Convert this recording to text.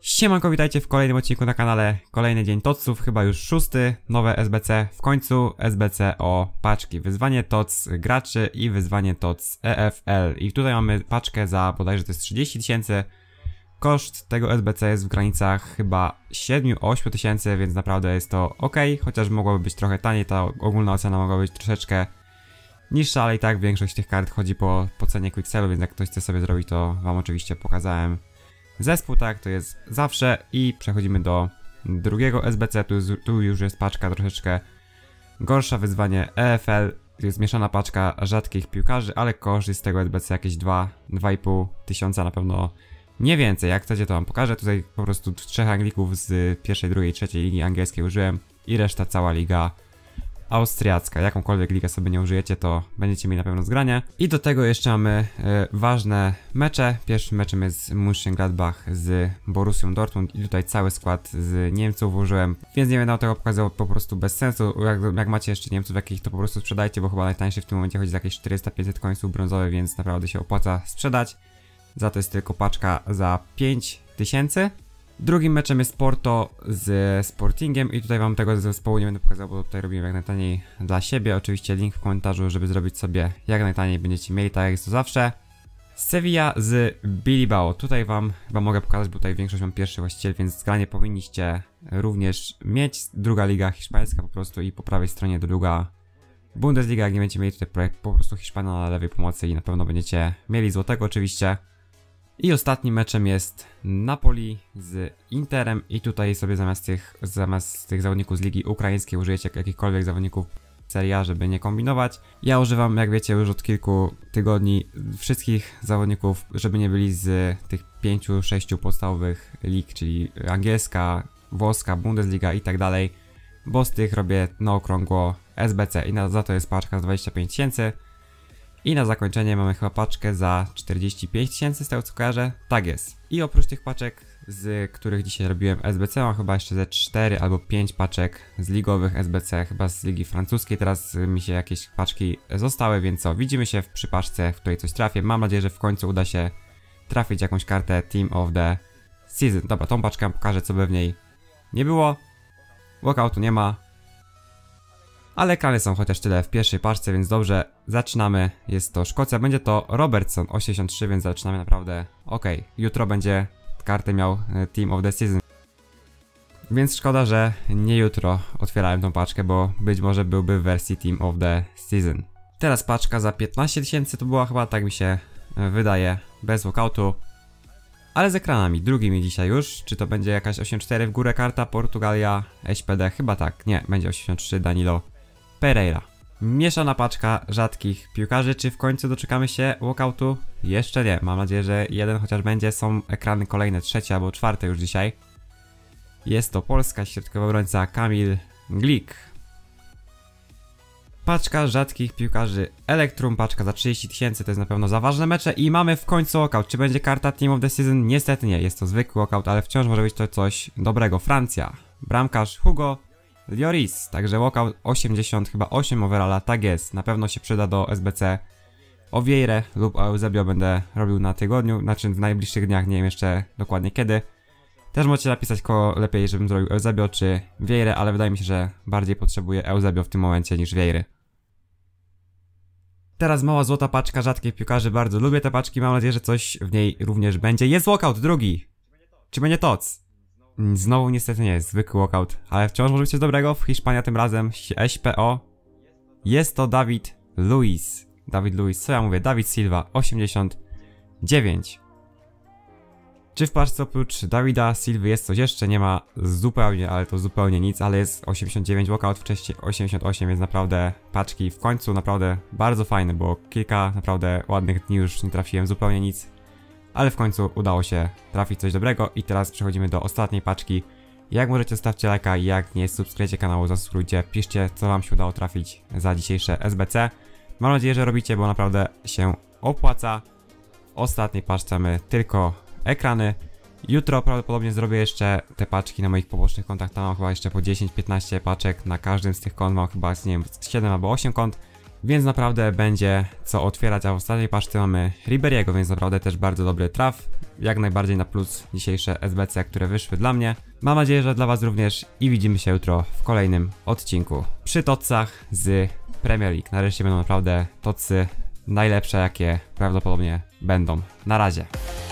Siemanko, witajcie w kolejnym odcinku na kanale. Kolejny dzień TOTS-ów, chyba już 6. Nowe SBC, w końcu SBC o paczki. Wyzwanie TOTS graczy i wyzwanie TOTS EFL. I tutaj mamy paczkę za bodajże to jest 30 000. Koszt tego SBC jest w granicach chyba 7-8 tysięcy, więc naprawdę jest to ok. Chociaż mogłoby być trochę taniej, ta ogólna ocena mogła być troszeczkę niższa, ale i tak większość tych kart chodzi po cenie Quicksellu, więc jak ktoś chce sobie zrobić, to wam oczywiście pokazałem zespół, tak, to jest zawsze. I przechodzimy do drugiego SBC, tu już jest paczka troszeczkę gorsza, wyzwanie EFL, to jest mieszana paczka rzadkich piłkarzy, ale koszt jest z tego SBC jakieś 2,5 tysiąca na pewno, nie więcej. Jak chcecie, to wam pokażę. Tutaj po prostu 3 Anglików z pierwszej, drugiej, trzeciej ligi angielskiej użyłem i reszta cała liga austriacka. Jakąkolwiek ligę sobie nie użyjecie, to będziecie mieli na pewno zgranie. I do tego jeszcze mamy ważne mecze. Pierwszym meczem jest Mönchengladbach z Borussią Dortmund i tutaj cały skład z Niemców użyłem, więc nie będę tego pokazał, po prostu bez sensu. Jak macie jeszcze Niemców jakich, to po prostu sprzedajcie, bo chyba najtańszy w tym momencie chodzi za jakieś 400-500 końców brązowych, więc naprawdę się opłaca sprzedać. Za to jest tylko paczka za 5000. Drugim meczem jest Porto z Sportingiem i tutaj wam tego zespołu nie będę pokazał, bo tutaj robiłem jak najtaniej dla siebie. Oczywiście link w komentarzu, żeby zrobić sobie jak najtaniej, będziecie mieli, tak jak jest to zawsze. Sevilla z Bilbao. Tutaj wam chyba mogę pokazać, bo tutaj większość mam pierwszy właściciel, więc zgranie powinniście również mieć. Druga liga hiszpańska po prostu i po prawej stronie druga Bundesliga. Jak nie będziecie mieli tutaj projekt po prostu Hiszpana na lewej pomocy i na pewno będziecie mieli złotego oczywiście. I ostatnim meczem jest Napoli z Interem i tutaj sobie zamiast tych zawodników z ligi ukraińskiej użyjecie jakichkolwiek zawodników Serie A, żeby nie kombinować. Ja używam, jak wiecie, już od kilku tygodni wszystkich zawodników, żeby nie byli z tych 5-6 podstawowych lig, czyli angielska, włoska, Bundesliga i tak dalej, bo z tych robię na okrągło SBC i za to jest paczka z 25 000. I na zakończenie mamy chyba paczkę za 45 000 z tego co kojarzę. Tak jest. I oprócz tych paczek, z których dzisiaj robiłem SBC, mam chyba jeszcze ze 4 albo 5 paczek z ligowych SBC, chyba z ligi francuskiej. Teraz mi się jakieś paczki zostały, więc co? Widzimy się przy paczce, w której coś trafię. Mam nadzieję, że w końcu uda się trafić jakąś kartę Team of the Season. Dobra, tą paczkę pokażę, co by w niej nie było. Walkoutu nie ma. Ale ekrany są chociaż tyle w pierwszej paczce, więc dobrze, zaczynamy. Jest to Szkocja, będzie to Robertson 83, więc zaczynamy naprawdę ok. Jutro będzie kartę miał Team of the Season. Więc szkoda, że nie jutro otwierałem tą paczkę, bo być może byłby w wersji Team of the Season. Teraz paczka za 15 000 to była chyba, tak mi się wydaje, bez walkoutu. Ale z ekranami, drugimi dzisiaj już. Czy to będzie jakaś 84 w górę karta, Portugalia, SPD? Chyba tak, nie, będzie 83, Danilo Pereira. Mieszana paczka rzadkich piłkarzy. Czy w końcu doczekamy się walkoutu? Jeszcze nie. Mam nadzieję, że jeden chociaż będzie. Są ekrany kolejne, trzecie albo czwarte już dzisiaj. Jest to Polska, środkowy obrońca Kamil Glik. Paczka rzadkich piłkarzy Elektrum, paczka za 30 000, to jest na pewno za ważne mecze. I mamy w końcu walkout. Czy będzie karta Team of the Season? Niestety nie. Jest to zwykły walkout, ale wciąż może być to coś dobrego. Francja. Bramkarz Hugo Lloris, także walkout 80, chyba 8 overalla, tak jest, na pewno się przyda do SBC o Vieirę lub o Eusebio będę robił na tygodniu, znaczy w najbliższych dniach, nie wiem jeszcze dokładnie kiedy. Też możecie napisać kogo lepiej, żebym zrobił Eusebio czy Vieirę, ale wydaje mi się, że bardziej potrzebuję Eusebio w tym momencie niż Vieiry. Teraz mała złota paczka rzadkich piłkarzy, bardzo lubię te paczki, mam nadzieję, że coś w niej również będzie. Jest walkout, drugi! Czy będzie TOTS? Znowu niestety nie jest zwykły walkout, ale wciąż może być coś dobrego. W Hiszpanii tym razem SPO. Jest to David Luiz. David Luiz, co ja mówię? David Silva 89. Czy w paczce oprócz Dawida Silvy jest coś jeszcze? Nie ma zupełnie, ale to zupełnie nic, ale jest 89 walkout, wcześniej 88, więc naprawdę paczki w końcu naprawdę bardzo fajne, bo kilka naprawdę ładnych dni już nie trafiłem zupełnie nic. Ale w końcu udało się trafić coś dobrego i teraz przechodzimy do ostatniej paczki. Jak możecie, stawcie lajka, jak nie subskrybujcie kanału, zasubskrybujcie, piszcie co wam się udało trafić za dzisiejsze SBC. Mam nadzieję, że robicie, bo naprawdę się opłaca. W ostatniej paczce mamy tylko ekrany. Jutro prawdopodobnie zrobię jeszcze te paczki na moich pobocznych kontach, tam mam chyba jeszcze po 10-15 paczek na każdym z tych kont, mam chyba, nie wiem, 7 albo 8 kont. Więc naprawdę będzie co otwierać, a w ostatniej paczce mamy Ribery'ego, więc naprawdę też bardzo dobry traf. Jak najbardziej na plus dzisiejsze SBC, które wyszły dla mnie. Mam nadzieję, że dla was również i widzimy się jutro w kolejnym odcinku przy totsach z Premier League. Nareszcie będą naprawdę totsy najlepsze, jakie prawdopodobnie będą. Na razie.